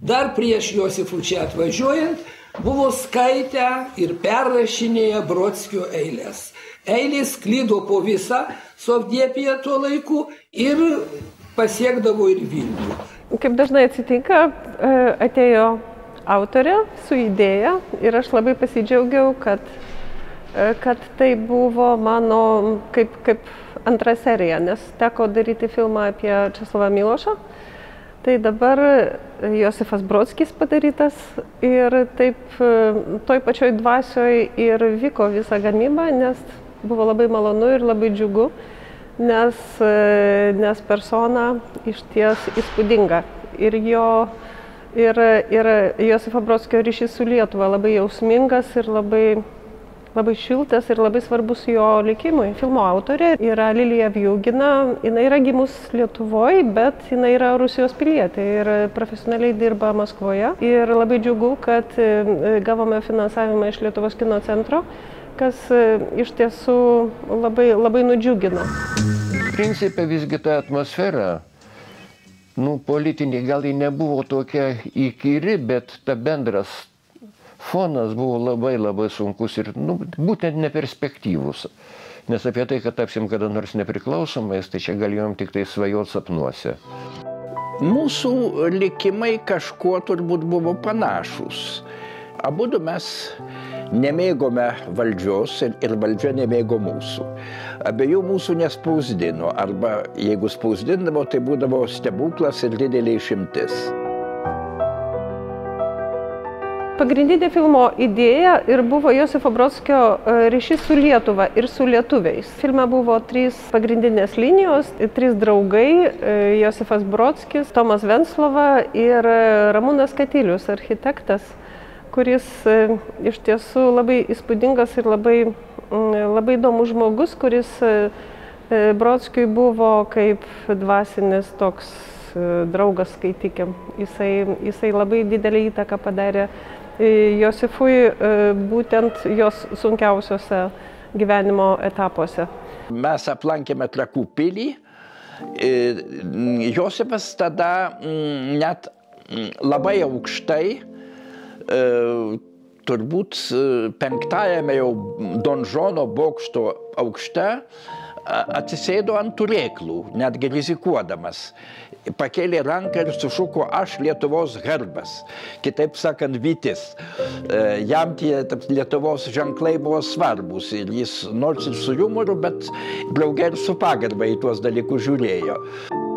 dar prieš Josifui čia atvažiuojant, buvo skaitę ir perrašinėję Brodskio eilės. Eilės sklido po visą Sovdiepiją tuo laiku ir pasiekdavo ir Vilnių. Kaip dažnai atsitinka, atėjo autorė su idėja ir aš labai pasidžiaugiau, kad tai buvo mano kaip antra serija, nes teko daryti filmą apie Česlovą Milošą. Tai dabar Josifas Brodskis padarytas ir taip toj pačioj dvasioj ir vyko visa gamyba, nes buvo labai malonu ir labai džiugu, nes persona išties įspūdinga. Ir Josifo Brodskio ryšys su Lietuva labai jausmingas ir labai šiltas ir labai svarbus jo likimui. Filmo autorė yra Lilija Vjugina, jinai yra gimus Lietuvoje, bet jinai yra Rusijos pilietė ir profesionaliai dirba Maskvoje. Ir labai džiugu, kad gavome finansavimą iš Lietuvos kino centro, kas iš tiesų labai nudžiugino. Principe visgi ta atmosfera, politinė gal ji nebuvo tokia įkyri, bet ta bendras fonas buvo labai sunkus ir būtent neperspektyvus. Nes apie tai, kad tapsim kada nors nepriklausomais, tai čia galėjom tik tai svajot sapnuose. Mūsų likimai kažkuo turbūt buvo panašus. Abudu mes nemėgome valdžios ir valdžia nemėgo mūsų. Abiejų mūsų nespausdino, arba jeigu spausdindavo, tai būdavo stebuklas ir didelė išimtis. Pagrindinė filmo idėja ir buvo Josifo Brodskio ryšys su Lietuva ir su lietuviais. Filme buvo 3 pagrindinės linijos, 3 draugai – Josifas Brodskis, Tomas Venclova ir Ramūnas Katilius, architektas, kuris iš tiesų labai įspūdingas ir labai įdomus žmogus, kuris Brodskiui buvo kaip dvasinis toks draugas skaitykim. Jisai labai didelį įtaką padarė Josifui būtent jos sunkiausiose gyvenimo etapuose. Mes aplankėme Trakų pilį. Josifas tada net labai aukštai, turbūt 5-ajame jau donžono bokšto aukšte, atsisėdo ant turėklų, netgi rizikuodamas. Pakėlė ranką ir sušuko "Aš Lietuvos herbas", kitaip sakant, vytis. Jam tie Lietuvos ženklai buvo svarbus ir jis nors ir su jumoru, bet drauge ir su pagarba į tuos dalykus žiūrėjo.